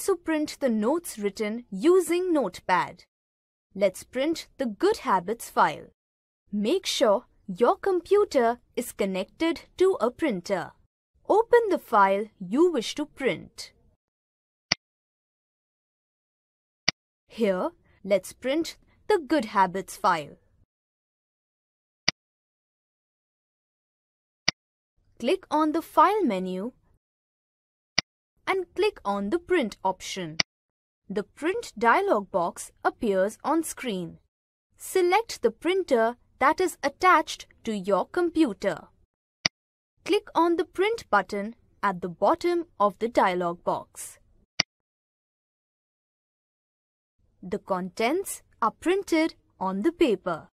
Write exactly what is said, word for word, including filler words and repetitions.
also print the notes written using Notepad. Let's print the Good Habits file. Make sure your computer is connected to a printer. Open the file you wish to print. Here, let's print the Good Habits file. Click on the File menu and click on the Print option. The Print dialog box appears on screen. Select the printer that is attached to your computer. Click on the Print button at the bottom of the dialog box. The contents are printed on the paper.